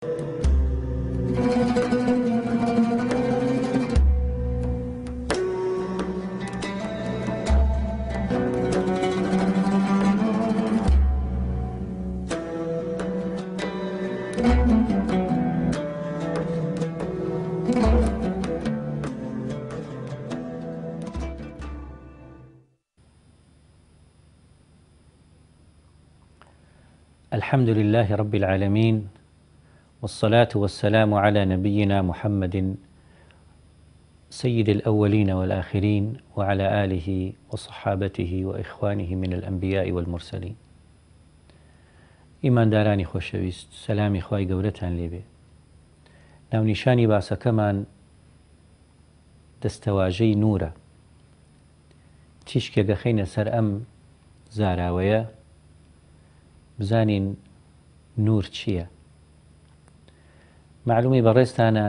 الحمد لله رب العالمين، والصلاة والسلام على نبينا محمد سيد الأولين والآخرين، وعلى آله وصحابته وإخوانه من الأنبياء والمرسلين. إيمان داراني خۆشەویست، سەلامی خوای گەورەتان لێبێ. ناونیشانی باسەکەمان دەستەواژەی نورە. تیشکێکە خەینە سەر ئەم زاراوەیە بزانین نور چییە. معلومی بەڕێستانە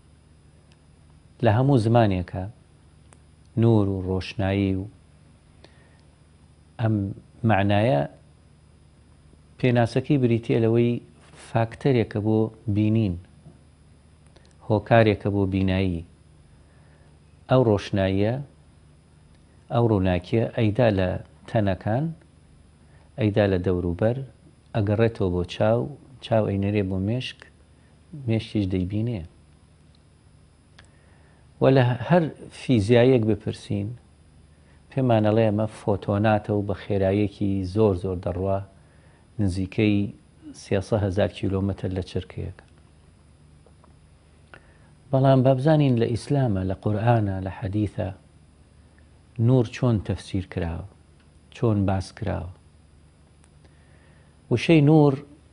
لە هەموو زمانێکە نور و ڕۆشنایی و ئەم معنایە پێناسەکەی بریتە لەوەی فاکتەرێکە بۆ بینین، هۆکارێکە بۆ بینایی. ئەو ڕۆشناییە، ئەو ڕووناکیە ئەیدا لە تەنەکان، ئەیدا لە دەوروبەر، ئەگەڕێتەوە بۆ چاو، چاو ئەینەرێ بۆ مێشک، مێشکیش دەیبینێ. و لە هەر فیزیایەک بپرسین پێمانەڵێ ئەمە فۆتۆناتە و بە خێراییەکی زۆر زۆر دەڕوا نزیکەی 300,000 کیلۆمەتر لە چرکەیەک. بەڵام بابزانین لە ئیسلامە، لە قورئانە، لە حەدیثە نور چۆن تەفسیر کراوە، چۆن باس کراوە. وشەی نور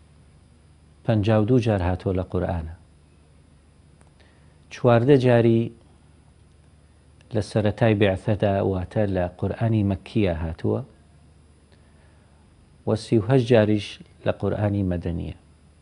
52 جار هاتووە لە قورئانە، 14 جاری لە سەرەتای بێعثەدا واتە لە قورئانی مەککیە هاتووە، و 38 جاریش لە قورئانی مەدەنیە.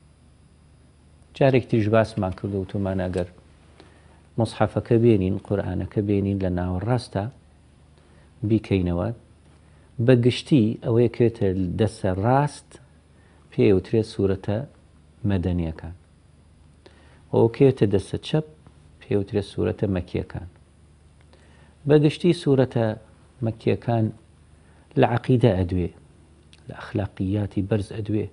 جارێک تریش باسمان کرد و وتمان ئەگەر مصحەفەکە بێنین، قورئانەکە بێنین لە ناوەڕاستە بیکەینەوە، بەگشتی ئەوەیە کێتە دەستە ڕاست پێوترێت سوورەتە مەدەنیەکان، ئەو کێتە دەستە چەپ پێوترێت سوورەتە مەکیەکان. بەگشتی سوورەتە مەکیەکان لە عەقیدە ئەدوێ، لە ئەخلاقیاتی بەرز ئەدوێ،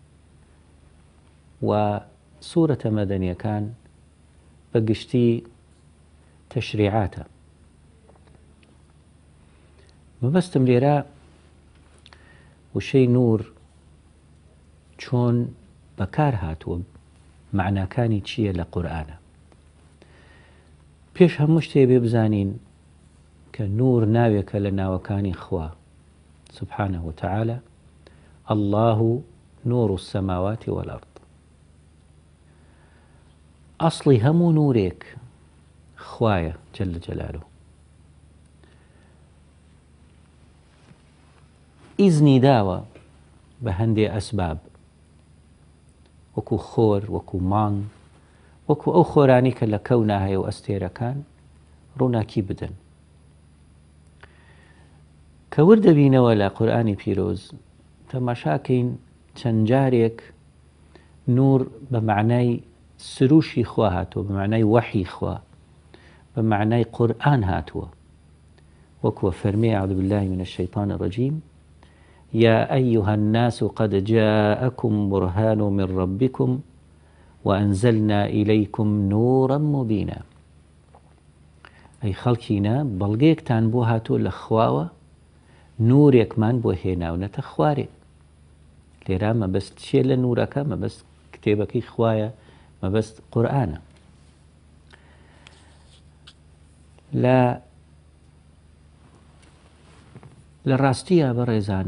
و سوورەتە مەدەنیەکان بەگشتی تەشریعاتە. مەبەستم لێرە وشەی نور چۆن بەکار هاتووە، معناکانی چییە لە قورئانە. پێش هەموو شتێ بێ بزانین کە نور ناوێکە لە ناوەکانی خوا سبحانه وتعالى. الله نور السماوات والأرض. ئەسڵی هەموو نورێک خوایە جل جلاله. ئیزنی داوە بە هەندێ ئەسباب، وەکو خۆر، وەکو مانگ، وەکو ئەو خۆرانی کە لە کەونا هەیە و ئەستێرەکان ڕووناکی بدەن. کە وردەبینەوە لە قورئانی پیرۆز تەماشاکەین چەند جارێک نور بە معنای سروشی خوا هاتووە، بە معنای وەحی خوا، بە معنای قورئان هاتووە. وەکوە فەرمێ أعوذ بالله من الشيطان الرجيم يا أيها الناس قد جاءكم برهان من ربكم وأنزلنا إليكم نورا مبينا. أي خەڵکینە بەڵگەیەکتان بۆ هاتووە لە خواوە، نورێکمان بۆ هێناونەتە خوارێ. لێرە مەبەست چیە لە نورەکە؟ مەبەست کتێبەکەی خوایە، مەبەست قورئانە. لە ڕاستیە بەڕێزان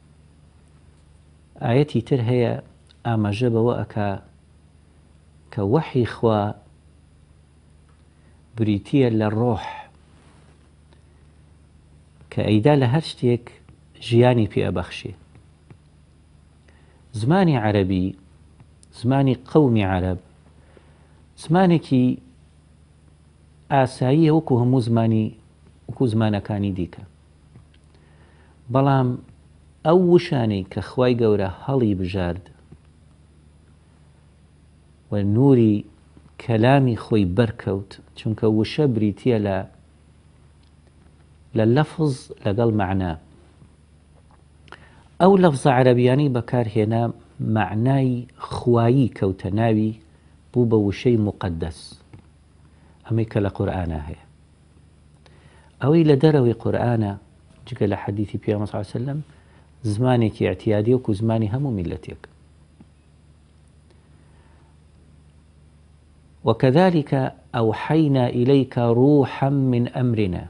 ئاەتی تر هەیە ئاماژە بەوە ئەکا کە وەحی خوا بریتیە لە ڕۆح، کە ئەیدا لە هەر شتێک ژیانی پێ ئەبەخشێ. زمانی عەرەبی، زمانی قەومی عەرەب، زمانێکی ئاساییە وەکو هەموو زمانی، وەکو زمانەکانی دیکە. بەڵام ئەو وشانەی کە خوای گەورە هەڵی بژارد و نوری کەلامی خۆی بەرکەوت چونکە وشە بریتیە لە لەفظ لەگەڵ معنە. ئەو لەفزە عەرەبیانی بەکارهێنا معنای خوایی کەوتە ناوی بوو بە وشەی مقدەس، ئەمەی کە لە قورئانە هەیە. ئەوەی لە دەرەوەی قورئانە جگە لە حەدیثی پێغەمبەر صلی الله علیه وسلم زمانێکی اعتیادی وەکو زمانی هەموو میلەتێک. وكذلك أوحينا إليك روحا من أمرنا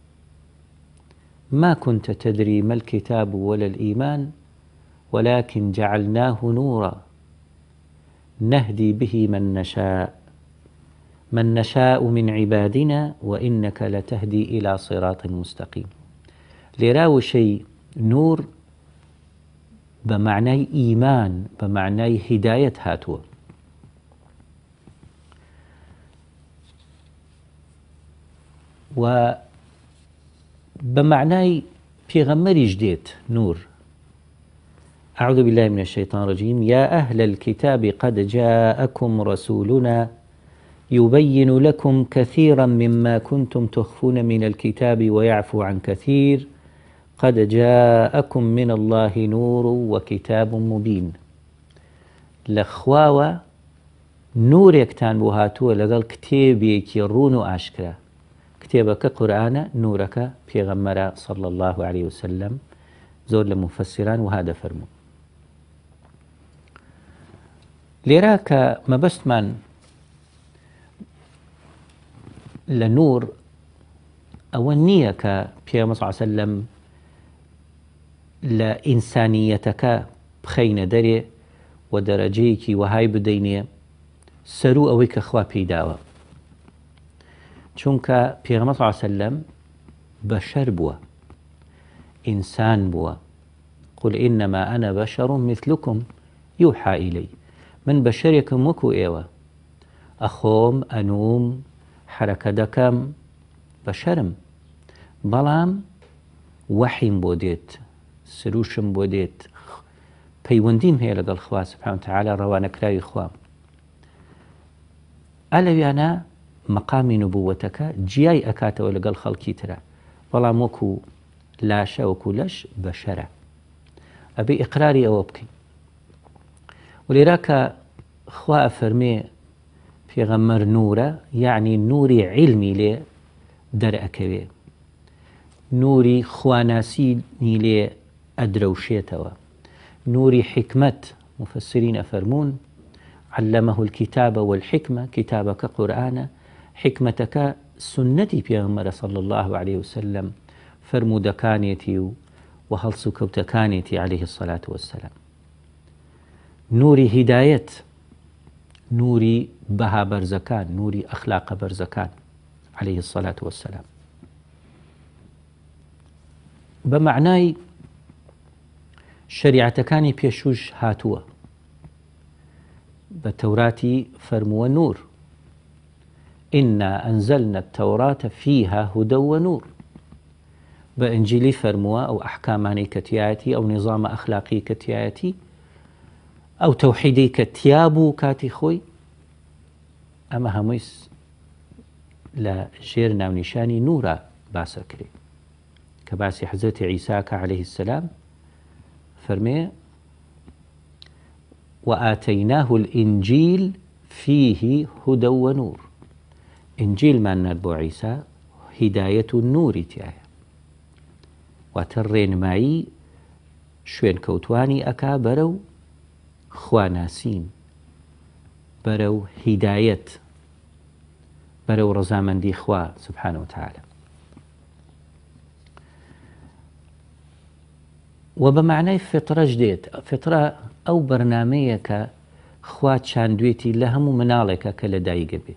ما كنت تدري ما الكتاب ولا الإيمان ولكن جعلناه نورا نهدي به من نشاء من عبادنا وإنك لتهدي إلى صراط مستقيم. لێرا وشەی نور بمعنى إيمان بمعنى هداية هاتووە. و بمعنى پێغەمبەریش دێت نور. أعوذ بالله من الشيطان الرجيم يا أهل الكتاب قد جاءكم رسولنا يبين لكم كثيرا مما كنتم تخفون من الكتاب ويعفو عن كثير قد جاءكم من الله نور وكتاب مبين. لخواوە نورێکتان بۆ هاتووە لەگەڵ کتێبێکی ڕوون و ئاشکرا. کتێبەکە قورئانە، نورەکە پێغەمبەرە صلی الله عليه وسلم. زۆر لە مفەسران وها دەفەرموون. لێرا کە مەبەستمان لە نور ئەوە نییە کە پێغەمبەر صلی الله عليه وسلم لە ئینسانیەتەکە بخەینە دەرێ و دەرەجەیەکی وەهای بدەینێ سەرو ئەوەی کە خوا پێیداوە، چونکە پێغەمبەر صلی الله عليه وسلم بەشەر بووە، ئینسان بووە. قل إنما أنا بشر مثلكم يوحى إلي. من بەشەرێکم وەکو ئێوە، ئەخۆم، ئەنووم، حرەکە دەکەم، بەشەرم، بەڵام وەحیم بۆ دێت، سروشم بۆ دێت، پەیوەندیم هەیە لەگەڵ خوا سبحانه وتعالى، ڕەوانەکراوی خوام. ئەلەویانە مەقامی نبووەتەکە جیای ئەکاتەوە لەگەڵ خەڵکی ترە، بەڵام وەکو لاشە، وەکو لەش بەشەرە، ئەبێ ئیقراری ئەوە بکەین. ولێرا کە خوا ئەفەرمێ پێغەمبەر نورە، یعنی نوری علمی لێ دەرئەکەوێ، نوری خواناسینی لێ ئەدرەوشێتەوە، نوری حکمت. مفسرین ئەفەرمون علمه الكتاب والحكمة، كتابك قرآن، حكمتك سنتي پێغەمبەرە صلى الله عليه وسلم، فرمودەکانێتی و هەڵس و کەوتەکانێتی عليه الصلاة والسلام. نوری هدایەت، نوری بەها بەرزەکان، نوری ئەخلاقە بەرزەکان عليه الصلاة والسلام. بمعنای شریعەتەکانی پێشوش هاتووە. بە تەوراتی فەرمووە نور، إنا أنزلنا التوراة فيها هدى ونور. بە ئنجیلی فەرمووە ئەو ئەحکامانەی کە تایەتی، ئەو نظامە ئەخلاقی کە تایەتی، ئەو تەوحیدی کە تیا بوو کاتی خۆی، ئەمە هەمووی لە ژێر ناونیشانی نورە باسە کرێ، کە باسی حەزرەتی عیساکە عليه السلام فەرمێ وآتيناه الإنجيل فيه هدى ونور. إنجيل من نربو عيسى هداية النور تيايا، واترين معي شوين كوتواني أكا برو خواناسين، برو هداية، برو رزامندي خوا سبحانه وتعالى. وبمعنى فترة جديد، فترة أو برنامجك خوا چاندوێتی لە هەموو مناڵێکە کە لە دایکە بێ،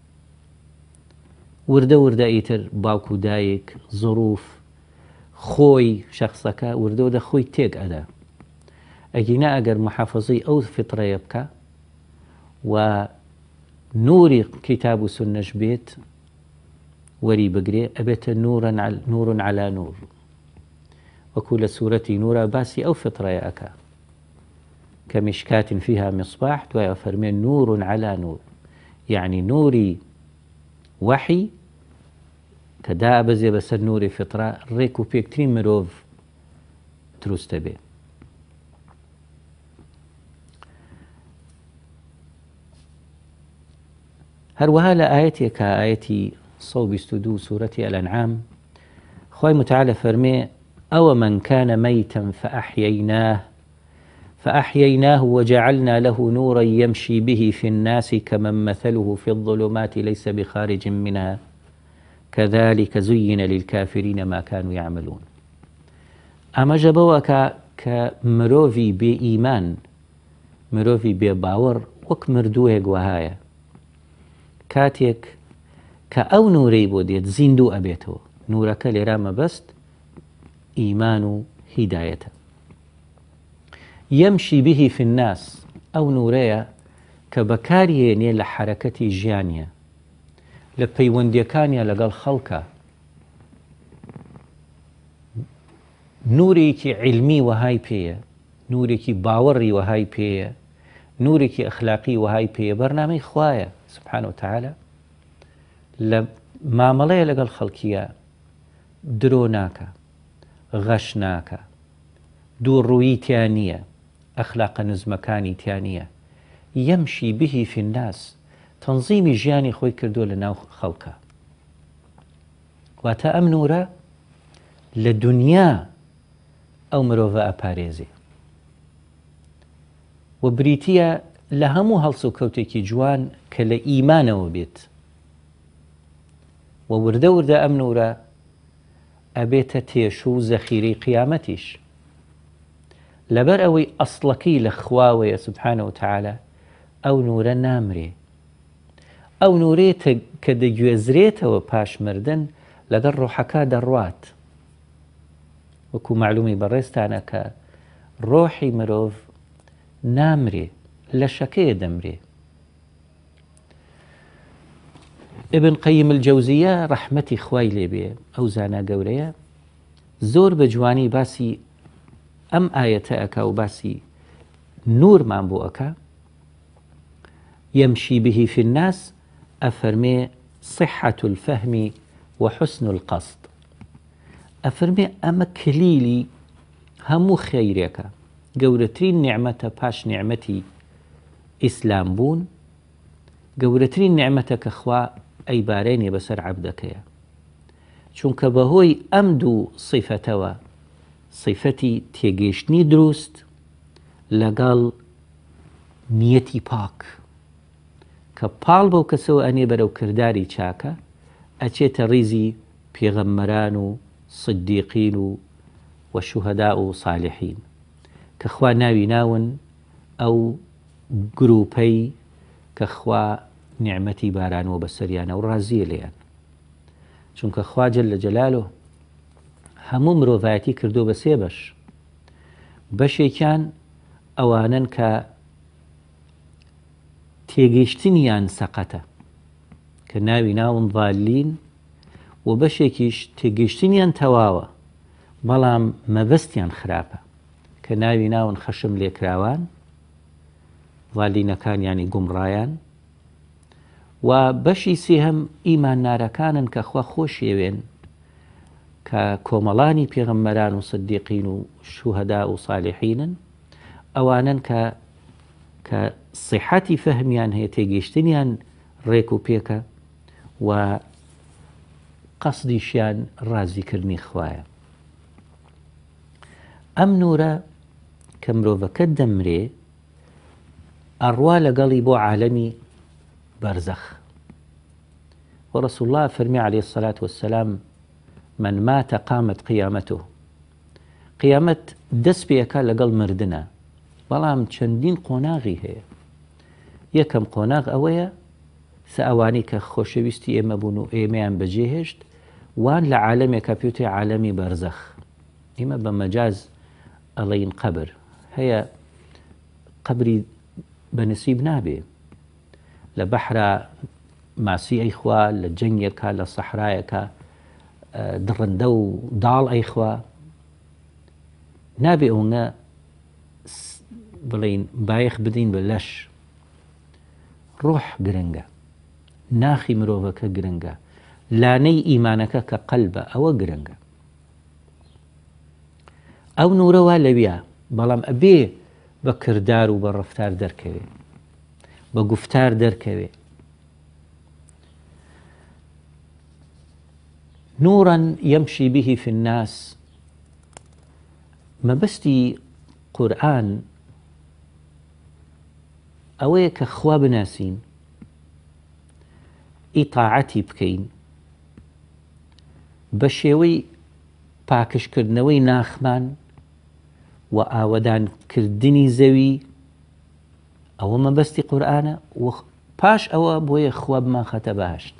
وردە وردە ئیتر باوکو دایک، زڕوف، خۆی شخصەکە وردە وردە خۆی تێک ئەدا. ئەگینا ئەگەر محافظەی ئەو فترەیە بکە و نوری کتاب و سنەش بێت وەری بگرێ، ئەبێتە نور على نور. وەکو لە سوورەتی نورە باسی ئەو فترەیە ئەکا كمشكاة فيها مصباح دوای فەرمێ نور على نور، يعني نوری وحی کە دابەزێ بەسەر نوری فطرە ڕێک و پێکترین مرۆڤ دروستە بێ. هەروەها لە ئاەتێکە ئاەتی 122 سوورەتی الأنعام خوای متعالە فەرمێ ئەوە من كان ميتا فأحييناه وجعلنا له نورا يمشي به في الناس كمن مثله في الظلمات ليس بخارج منها كذلك زين للكافرين ما كانوا يعملون. ئەمە ژەبەوە کە مرۆڤی بێ ئیمان، مرۆڤی بێ باوەڕ وەک مردووەیەک وهایە، کاتێک کە ئەو نورەی بۆ دێت زیندوو ئەبێتەوە. نورەکە لێرە مەبەست ئیمان و هیدایەتە. يمشي به في الناس، ئەو نورەیە کە بەکارهێنێ لە حرەکەتی ژیانیە، لە پەیوەندیەکانیە لەگەڵ خەڵکە. نورێکی علمی وهای پێیە، نورێکی باوەڕی وهای پێیە، نورێکی ئەخلاقی وهای پێیە، بەرنامەی خوایە سبحانه وتعالى. لە مامەڵەیە لەگەڵ خەڵکیە درۆ ناکە، غەش ناکە، دووڕوویی تیان نییە، ئەخلاقە نزمەکانی تیان نییە. یەمشی بهی فی الناس، تەنزیمی ژیانی خۆی کردووە لە ناو خەڵکە. واتە ئەم نورە لە دونیا ئەو مرۆڤە ئەپارێزێ و بریتیە لە هەموو هەڵس و کەوتێکی جوان کە لە ئیمانەوە بێت و وردە وردە ئەم نورە ئەبێتە تێش و زەخیرەی قیامەتیش. لەبەر ئەوەی ئەسڵەکەی لە خواوەیە سبحانه وتعالى ئەو نورە نامرێ. ئەو نورێت کە دەگوێزرێتەوە پاش مردن لەگەڵ ڕۆحەکە دەڕوات. وەکو معلومی بەڕێستانە کە ڕۆحی مرۆڤ نامرێ، لە شەکەیە دەمرێ. ابن قەیم الجەوزیە ڕەحمەتی خوای لێبێ، ئەو زانە گەورەیە، زۆر بە جوانی باسی ئەم ئاەتە ئەکا و باسی نورمان بۆ ئەکا. يمشي به في الناس ئەفەرمێ صحة الفهم وحسن القصد. ئەفەرمێ ئەمە کلیلی هەموو خەیرێکە، گەورەترین نعمەتە پاش نعمەتی ئیسلام بوون، گەورەترین نعمەتە کە خوا ئەیبارێنێ بەسەر عەبدەکەیە، چونکە بەهۆی ئەم دوو صیفەتەوە، صیفەتی تێگەیشتنی دروست لەگەڵ نیەتی پاک، کە پاڵ بەو کەسەوە ئەنێ بەرەو کردداری چاکە، ئەچێتە ڕیزی پێغەمبەران و صدیقین و شوهەدا و صالحین، کە خوا ناوی ناون ئەو گروپەی کە خوا نعمەتی بارانەوە بەسەریانە و ڕازیە لێیان. چونکە خوا جەل جەلالۆ هەموو مرۆڤایەتی کردو بە سێ بەش. بەشێکیان ئەوانن کە تێگەیشتنیان سەقەتە، کە ناوی ناون ضالین، و بەشێکیش تێگەیشتنیان تەواوە بەڵام مەبەستیان خراپە، کە ناوی ناون خەشم لێکراوان، ضالینەکان یانی گومڕایان. و بەشی سێهەم ئیمان نارەکانن کە خوا خۆشیەوێن، کە کۆمەڵانی پێغەمبەران و صدیقین و شوهەدا و صالحینن، ئەوانن کە صحەتی فەهمیان هەیە، تێگەیشتنیان ڕێک و پێکە و قەسدیشیان ڕازیکردنی خوایە. ئەم نورە کە مرۆڤەکە دەمرێ ئەڕوا لەگەڵی بۆ عالەمی بەرزەخ. ورسول الله فرمي عليه الصلاة والسلام من مات قامت قيامته. قیامەت دەست پێەکە لەگەڵ مردنە، بەڵام چەندین قۆناغی هەیە. یەکەم قۆناغ ئەوەیە سە ئەوانی کە خۆشەویستی ئێمە بوون و ئێمەیان بەجێهێشت، وان لە عالەمێکە پێوتێ عالەمی بەرزەخ. ئێمە بە مەجاز ئەڵەین قەبر هەیە، قەبری بەنسیب نابێ، لە بەحرا ماسی ئەیخوا، لە جەنگێکە، لە سەحرایەکە دڕندە و داڵ ئەیخوا، نابێ ئەوە بڵین بایەخ بدەین بە لەش ڕۆح گرنگە، ناخی مرۆڤەکە گرنگە، لانەی ئیمانەکە کە قەلبە ئەوە گرنگە. ئەو نورەوە لەویە، بەڵام ئەبێ بە کردار و بە ڕەفتار دەرکەوێ، بە گوفتار دەرکەوێ. نورا يمشي به في الناس. مەبەستی قورئان ئەوەیە کە خوا بناسین، ئیطاعەتی بکەین بە شێوەی پاکشکردنەوەی ناخمان و ئاوەدانکردنی زەوی. ئەوە مەبەستی قورئانە و پاش ئەوە بۆیە خوا بمان خەتە بەهەشت.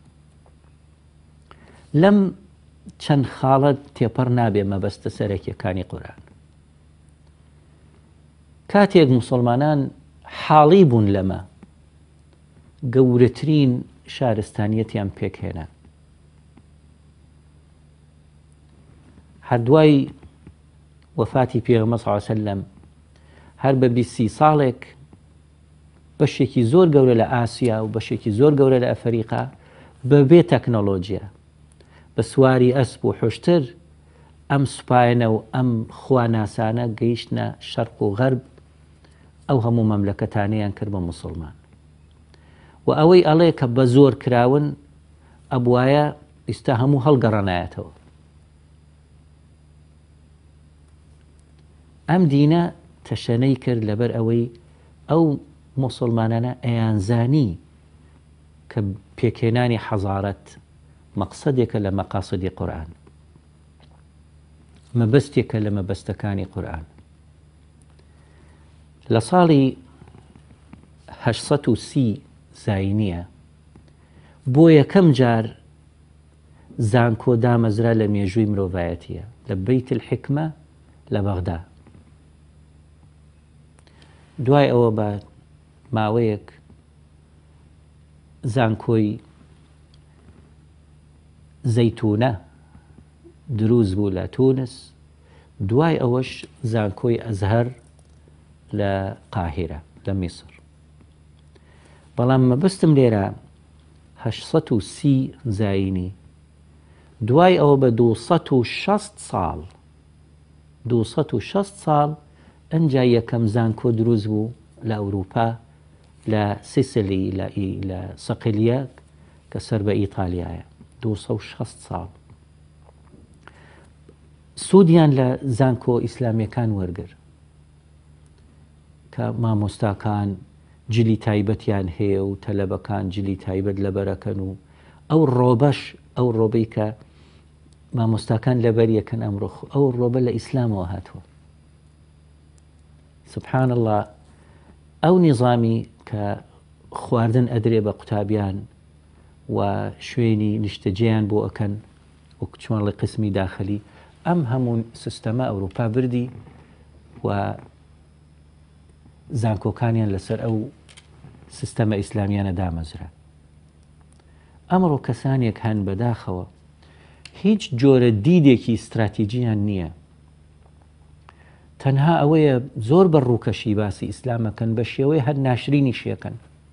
لەم چەند خاڵەت تێپەڕ نابێ مەبەستە سەرەکیەکانی قورئان. کاتێک موسڵمانان حاڵی بوون لەمە، گەورەترین شارستانیەتیان پێکهێنا. هەردوای وەفاتی پێغەمبەر صلی الله علیه وسلم هەر بە 20 ساڵێک بەشێکی زۆر گەورە لە ئاسیا و بەشێکی زۆر گەورە لە ئەفریقا بەبێ تەکنۆلۆجیە، بە سواری ئەسپ و حوشتر ئەم سوپایەنە و ئەم خواناسانە گەیشتنە شەرق و غەرب، ئەو هەموو مەملەکەتانەیان کرد بە موسڵمان. و ئەوەی ئەڵێ کە بە زۆر کراون ئەبوایە ئێستا هەموو هەڵگەڕەنایەتەوە. ئەم دینە تەشەنەی کرد لەبەر ئەوەی ئەو موسڵمانانە ئەیانزانی کە پێکهێنانی حەزارەت مەقسەدێکە لە مەقاسیدی قورئان، مەبەستێکە لە مەبەستەکانی قورئان. لە ساڵی 830 زاینیە بۆ یەکەم جار زانکۆ دامەزرا لە مێژووی مرۆڤایەتیە لە بەیت الحکمە لە بەغدا. دوای ئەوە بە ماوەیەک زانکۆی زەیتونە دروست بوو لە تونس، دوای ئەوەش زانکۆی ئەزهەر لە قاهیرە لە میسر. بەڵام مەبەستم لێرە 830 زاینی دوای ئەوە بە 260 ساڵ ئەنجا یەکەم زانکۆ دروست بوو لە ئەوروپا لە سیسیلی لە سەقیلیە کە سەر بە ئیتالیایە. 260 ساڵ سوودیان لە زانکۆ ئیسلامیەکان وەرگر کە مامۆستاکان جلی تایبەتیان هەیە و تەلەبەکان جلی تایبەت لەبەرەکەن و ئەو ڕۆبەش ئەو ڕۆبەی کە مامۆستاکان لەبەریەکەن ئەمڕۆ ئەو ڕۆبە لە ئیسلامەوە هاتووە. سبحان الله. ئەو نیظامی کە خواردن ئەدرێ بە قوتابیان و شوێنی نیشتەجێیان بۆ ئەکەن و چۆنڵی قسمی داخلی، ئەم هەموو سیستەمە ئەوروپا بردی و زانکۆکانیان لەسەر ئەو سیستەمە ئیسلامیانە دامەزرا. ئەمڕۆ کەسانێک هەن بەداخەوە هیچ جۆرە دیدێکی استراتیجیان نییە، تەنها ئەوەیە زۆر بە ڕووکەشی باسی ئیسلامەکەن بە شێوەی هەر ناشرینی شێکەن.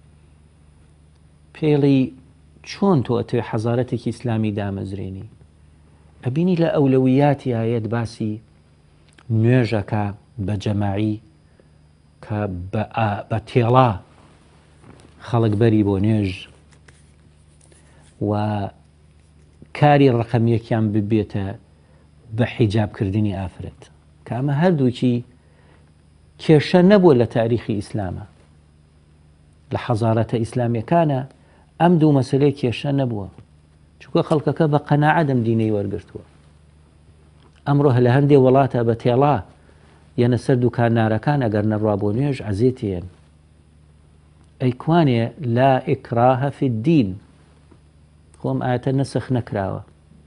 پێڵی چۆن تۆ ئەتوێ حەزارەتێکی ئیسلامی دامەزرێنی؟ ئەبینی لە ئەولەویاتی ئاەت باسی نوێژەکە بە جەماعی کە بە تێڵا خەڵک بەری بۆ نوێژ و کاری ڕقەمیەکیان ببێتە بە حیجابکردنی ئافرەت، کە ئەمە هەردووکی کێشە نەبووە لە تاریخی ئیسلامە. لە حەزارەتە ئیسلامیەکانە ئەم دوو مەسلەی کێشە نەبووە، چونکە خەڵکەکە بە قەناعەت ئەم دینەی وەرگرتووە. ئەمڕۆ لە هەندێک وڵاتە بە تێڵا یەنە سەر دوکانارەکان ئەگەر نەڕوا بۆ نوێژ عەزیێتیان. ئەیکوانێ لا ئیکراهە فی الدین، خۆم ئاەتە نەسخ نەکراوە.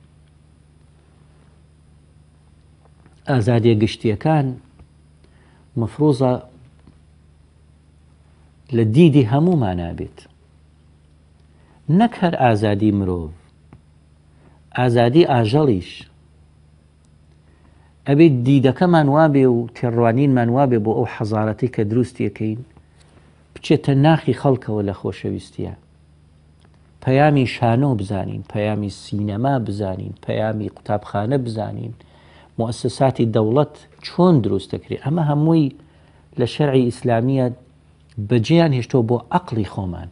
ئازادیە گشتیەکان مەفروضە لە دیدی هەموومان نابێت، نەک هەر ئازادی مرۆڤ، ئازادی ئاژەڵیش. ئەبێت دیدەکەمان وابێ و تێڕوانینمان وابێ بۆ ئەو حەزارەتی کە دروستیەکەین بچێتە ناخی خەڵکەوە لە خۆشەویستیە. پەیامی شانۆ بزانین، پەیامی سینەما بزانین، پەیامی قوتابخانە بزانین، مؤسساتی دەوڵەت چۆن دروست دەکرێت. ئەمە هەمووی لە شەرعی ئیسلامیە بەجێیان هێشتۆ بۆ عەقڵی خۆمان.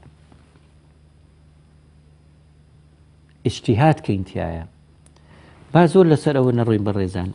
ئیجتیهاد کەین تایە. با زۆر لەسەر ئەوە نەڕۆین بەڕێزان.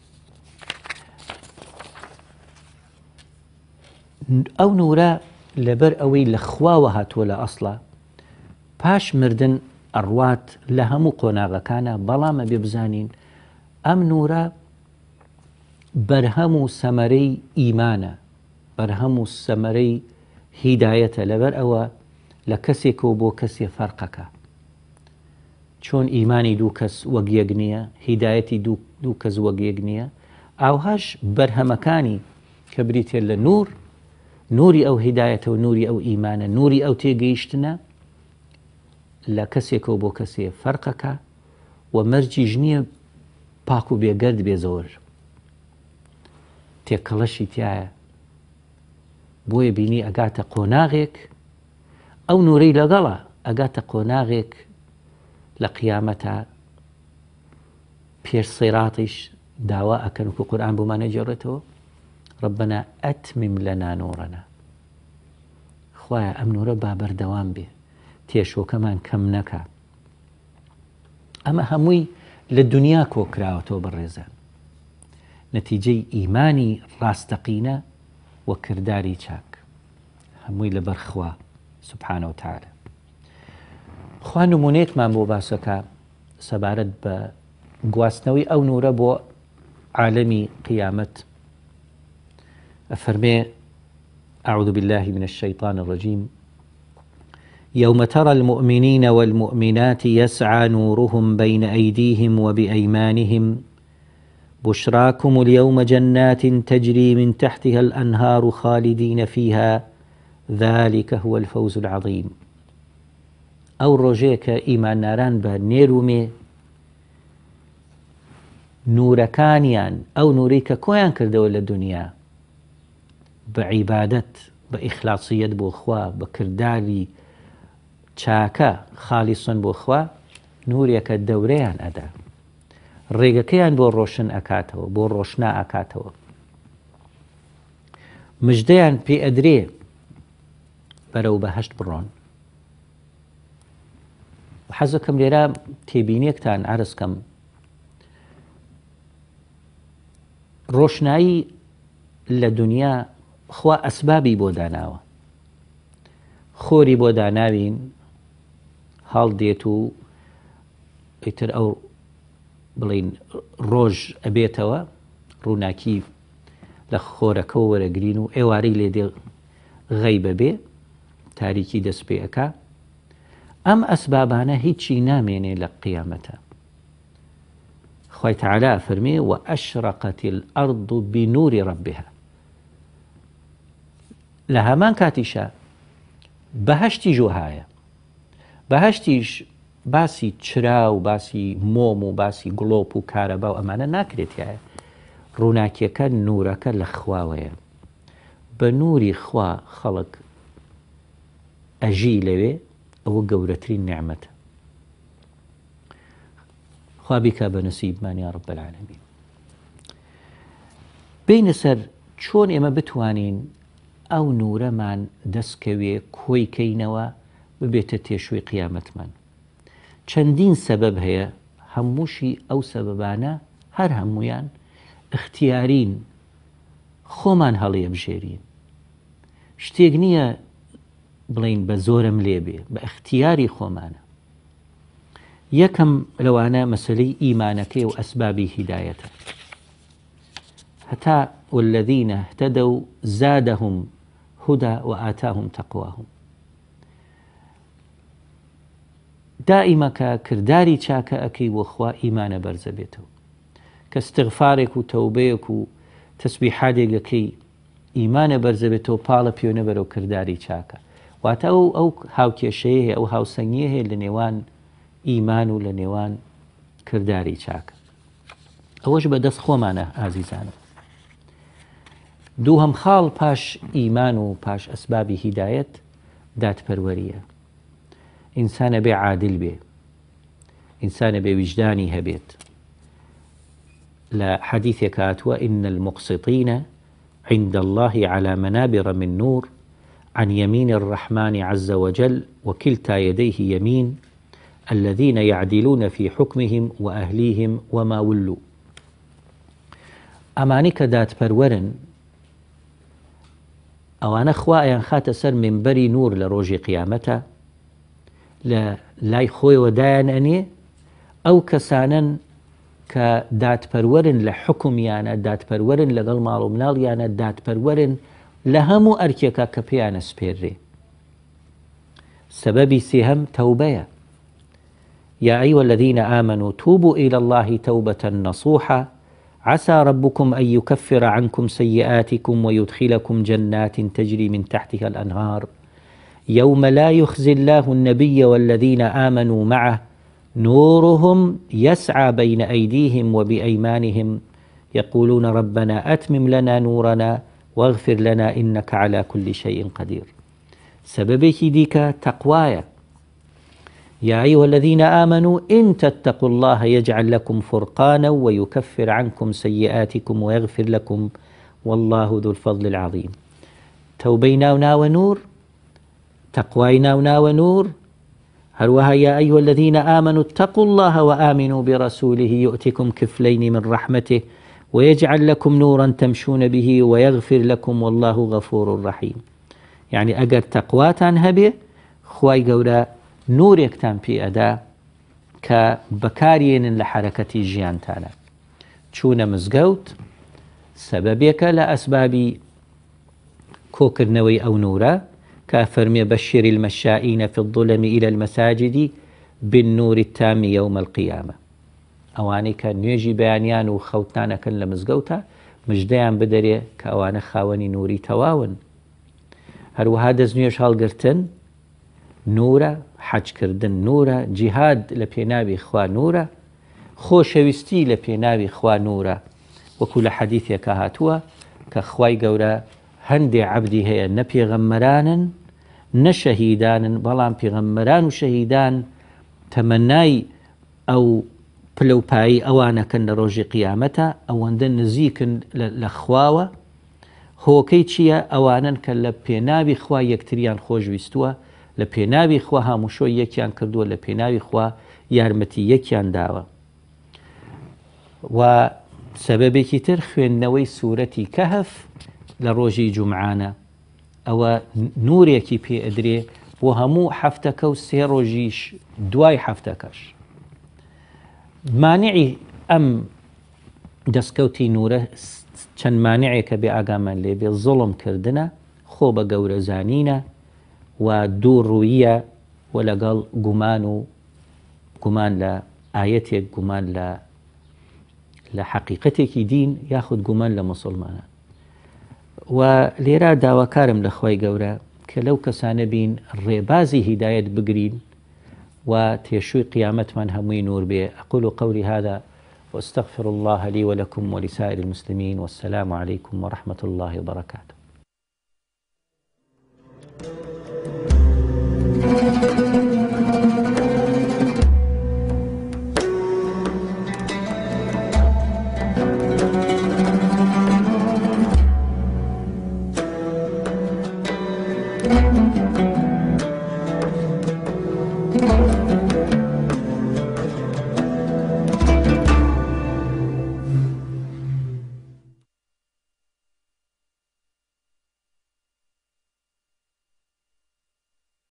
ئەو نورە لەبەر ئەوەی لە خواوە هاتووە لە ئەسڵە، پاش مردن ئەڕوات لە هەموو قۆناغەکانە، بەڵامە بێ بزانین ئەم نورە بەرهەم و سەمەرەی ئیمانە، بەرهەم و سەمەرەی هیدایەتە. لەبەر ئەوە لە کەسێکەوە بۆ کەسێ فەرقەکە. چۆن ئیمانی دوو کەس وەک یەک نییە، هیدایەتی دوو کەس وەک یەک نییە، ئاوهاش بەرهەمەکانی کە بریتێ لە نوری ئەو هیدایەتە و نوری ئەو ئیمانە، نوری ئەو تێگەیشتنە لە کەسێکەوە بۆ کەسێ فەرقەکە و مەرجیش نییە پاک و بێگەرد بێ زۆر. تێکەڵەشی تایە. بۆیە بینی ئەگاتە قۆناغێک، ئەو نورەی لەگەڵە ئەگاتە قۆناغێک لە قیامەتە پێش سیراتیش داوا ئەکەن وکو قورئان بۆمانە جێڕێتەوە ربنا ئەتمم لەنا نوڕەنا. خوایە ئەم نورە با بەردەوام بێ، تێشۆکەمان کەم نەکە. ئەمە هەمووی لە دنیا کۆکراوەتەوە بەڕێزان، نەتیجەی ئیمانی ڕاستەقینە و کردداری چاک، هەمووی لەبەر خوا سوبحانە و تەعالە. خوا نمونەیەکمان بۆ باسەکە سەبارەت بە گواستنەوەی ئەو نورە بۆ عالەمی قیامەت. أفرمي أعوذ بالله من الشيطان الرجيم يوم ترى المؤمنين والمؤمنات يسعى نورهم بين أيديهم وبأيمانهم بشراكم اليوم جنات تجري من تحتها الأنهار خالدين فيها ذلك هو الفوز العظيم. أو روجيك إيمان ناران بنيرومي نوركانيان أو نوريك كويان كردو للدنيا بعیبادەت، بە ئیخلاصیەت بۆ خوا، بە کردداری چاکە خالیسن بۆ خوا، نورێکە دەورەیان ئەدا، ڕێگەکەیان بۆ ڕۆشن ئەکاتەوە، بۆ ڕۆشنا ئەکاتەوە، مژدەیان پێ ئەدرێ بەرەو بەهەشت بڕۆن. حەزەکەم لێرە تێبینیەکتان عەرزکەم، ڕۆشنایی لە دنیا خوا ئەسبابی بۆ داناوە، خۆری بۆ داناوین، هەڵدێت و ئیتر ئەو بڵین ڕۆژ ئەبێتەوە، ڕووناکی لە خۆرەکە وەرەگرین و ئێوارەی لێدێ غەیبە بێ، تاریکی دەست پێ ئەکا. ئەم ئەسبابانە هیچی نامێنێ لە قیامەتە. خوای تەعالا فەرمێ وأشرقت الأرض بنور ربها. لە هەمان کاتیشە بەهەشتی ژۆهایە. بەهەشتیش باسی چرا و باسی مۆم و باسی گڵۆپ و کارەبا و ئەمانە ناکرێتایە. ڕووناکیەکە نورەکە لە خواوەیە، بە نوری خوا خەڵک ئەژی لەوێ، ئەوە گەورەترین نیعمەتە. خوا بیکە بە نەسیبمان یا رب العالمین. بینە سەر چۆن ئێمە بتوانین ئەو نورەمان دەستکەوێ کۆی کەینەوە ببێتە تێشوی قیامەتمان. چەندین سەبەب هەیە، هەمووشی ئەو سەبەبانە هەر هەمویان اختیارین، خۆمان هەڵێ بژێرین. شتێک نییە بڵین بە زۆرم لێبێ، بە اختیاری خۆمانە. یەکەم لەوانە مەسەلەی ئیمانەکەی و ئەسبابی هیدایەتە. هەتا والذین اهتدوا زادهم هدى وآتاهم تقواهم. دائما کە کردداری چاکە ئەکەی بۆ خوا ئیمانە بەرزە بێتەوە، کە استغفارێک و تەوبەیەک و تەسبیحاتێک ئەکەی ئیمانە بەرزە بێتەوە، پاڵە پێوەنە بەرەو کردداری چاکە. واتە ئەو هاوکێشەیە هەیە، ئەو هاوسەنگیە هەیە لە نێوان ئیمان و لە نێوان کردداری چاکە. ئەوەش بەدەست خۆمانە ئازیزانم. دووهەم خاڵ پاش ئیمان و پاش ئەسبابی هیدایەت دادپەروەریە. ئینسانە بێ عادل بێ، ئینسانە بێ ویجدانی هەبێت. لە حەدیثێک هاتووە إن المقسطين عند الله على منابر من نور عن يمين الرحمن عز وجل وكلتا يديه يمين الذين يعدلون في حكمهم وأهليهم وما ولوا. ئەمانی کە دادپەروەرن ئەوانە خوایان خاتە سەر منبەری نور لە ڕۆژی قیامەتە، لە لای خۆیەوە دایان ئەنێ ئەو کەسانن کە دادپەروەرن لە حکمیانە، دادپەروەرن لەگەڵ ماڵ و مناڵیانە، دادپەروەرن لە هەموو ئەرکێکە کە پێیانە سپێررێ. سەبەبی سێهەم تەوبەیە. يا أيها الذين آمنوا توبوا إلى الله توبة نصوحا عسى ربكم أن يكفر عنكم سيئاتكم ويدخلكم جنات تجري من تحتها الأنهار يوم لا يخزي الله النبي والذين آمنوا معه نورهم يسعى بين أيديهم وبأيمانهم يقولون ربنا أتمم لنا نورنا واغفر لنا إنك على كل شيء قدير. سببك ديك تقوايا. يا أيها الذين آمنوا إن تتقوا الله يجعل لكم فرقانا ويكفر عنكم سيئاتكم ويغفر لكم والله ذو الفضل العظيم. توبينا ونور، تقوينا ونور. هروها يا أيها الذين آمنوا اتقوا الله وآمنوا برسوله يؤتكم كفلين من رحمته ويجعل لكم نورا تمشون به ويغفر لكم والله غفور رحيم. يعني أجر تقواتان هبه خواي قولا نورێکتان پێ ئەدا کە بەکارێنن لە حرەکەتی ژیانتانە. چوونە مزگەوت سەبەبێکە لە ئەسبابی کۆکردنەوەی ئەو نورە کە فەرمێ بەشر المەشائین في الظلم إلى المساجد بالنور التام يوم القيامة. ئەوانەی کە نوێژی بەیانیان و خەوتانەکەن لە مزگەوتە مژدەیان بدەرێ کە ئەوانە خاوەنی نوری تەواون. هەروەها دەست نوێژ هەڵگرتن نورە، حەجکردن نورە، جیهاد لە پێناوی خوا نورە، خۆشەویستی لە پێناوی خوا نورە. وەکو لە حەدیثێکە هاتووە کە خوای گەورە هەندێ عەبدی هەیە نە پێغەمبەرانن نە شەهیدانن، بەڵام پێغەمبەران و شەهیدان تەمەنای ئەو پلەپایی ئەوانەکەن لە ڕۆژی قیامەتە، ئەوەندە نزیکن لە خواوە. هۆکەی چییە؟ ئەوانن کە لە پێناوی خوا یەکتریان خۆشویستووە، لە پێناوی خوا هاموشۆی یەکیان کردووە، لە پێناوی خوا یارمەتی یەکیان داوە. و سەبەبێکی تر خوێندنەوەی سوورەتی کەهف لە ڕۆژی جومعانە، ئەوە نورێکی پێ ئەدرێ بۆ هەموو حەفتەکە و سێ ڕۆژیش دوای حەفتەکەش. مانعی ئەم دەستکەوتی نورە چەند مانعێکە بێ ئاگامان لێبێ زوڵمکردنە، خۆ بە گەورەزانینە و دوو ڕوویە و لەگەڵ گومان و گومان لە ئاەتێک، گومان لە حەقیقەتێکی دین یاخود گومان لە مسلمانە. و لێرە داواکارم لە خوای گەورە کە لەو کەسانە بین ڕێبازی هیدایەت بگرین و تێشووی قیامەتمان هەمووی نور بێ. أقول قولي هذا واستغفر الله لي ولكم ولسائر المسلمين والسلام عليكم ورحمة الله وبركاته. Thank you.